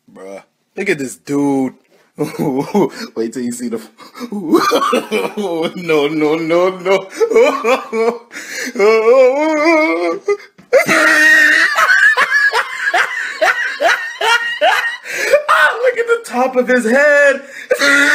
Bruh, look at this dude. Wait till you see the. No, no, no, no. Ah, look at the top of his head.